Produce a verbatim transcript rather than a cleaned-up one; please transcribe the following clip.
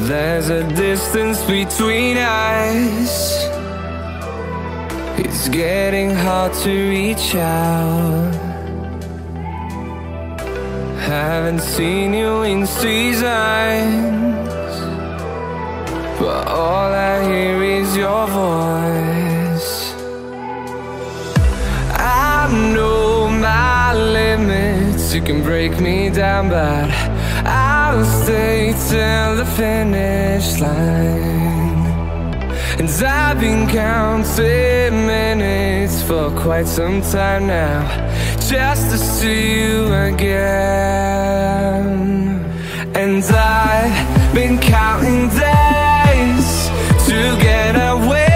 there's a distance between us. It's getting hard to reach out. Haven't seen you in seasons, but all I hear is your voice. I know my limits, you can break me down, but I'll stay till the finish line. And I've been counting minutes for quite some time now, just to see you again. And I've been counting days to get away